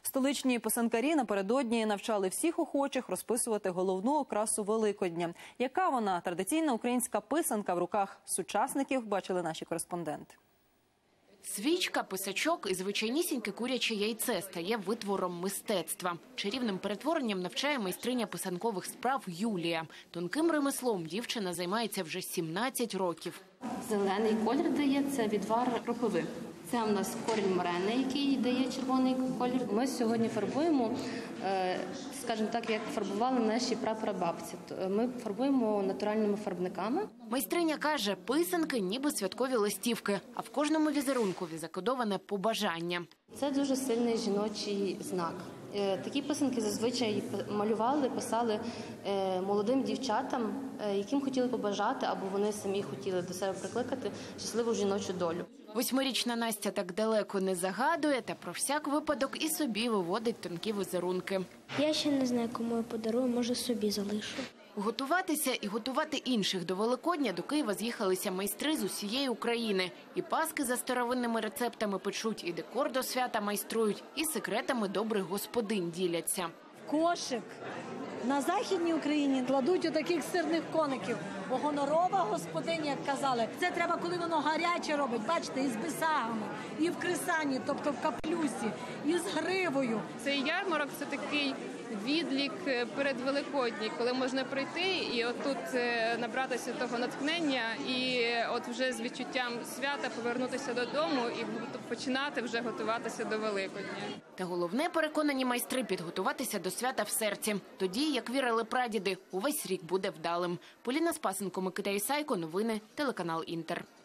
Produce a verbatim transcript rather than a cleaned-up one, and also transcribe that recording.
Столичні писанкарі напередодні навчали всіх охочих розписувати головну окрасу Великодня. Яка вона, традиційна українська писанка в руках сучасників, бачили наші кореспонденти. Свічка, писачок і звичайнісіньке куряче яйце стає витвором мистецтва. Чарівним перетворенням навчає майстриня писанкових справ Юлія. Тонким ремеслом дівчина займається вже сімнадцять років. Зелений колір дає – це відвар кропиви. Це у нас корінь морени, який дає червоний колір. Ми сьогодні фарбуємо, скажімо так, як фарбували наші прапрабабці. Ми фарбуємо натуральними фарбниками. Майстриня каже, писанки ніби святкові листівки, а в кожному візерункові закодоване побажання. Це дуже сильний жіночий знак. Такі писанки зазвичай малювали, писали молодим дівчатам, яким хотіли побажати, або вони самі хотіли до себе прикликати щасливу жіночу долю. Восьмирічна Настя так далеко не загадує, та про всяк випадок і собі виводить тонкі візерунки. Я ще не знаю, кому я подарую, може собі залишу. Готуватися і готувати інших до Великодня до Києва з'їхалися майстри з усієї України. І паски за старовинними рецептами печуть, і декор до свята майструють, і секретами добрих господинь діляться. Кошик на Західній Україні кладуть отаких сирних коників, бо гонорова господиня, як казали, це треба, коли воно гаряче робить, бачите, і з бисагами, і в кресані, тобто в каплюсі, і з гривою. Цей ярмарок – це такий відлік перед Великодні, коли можна прийти і отут набратися того натхнення і от вже з відчуттям свята повернутися додому і починати вже готуватися до Великодня. Та головне, переконані майстри, підготуватися до свята в серці. Тоді, як вірили прадіди, увесь рік буде вдалим. Поліна Спасенко, Микита Ісайко, новини, телеканал Інтер.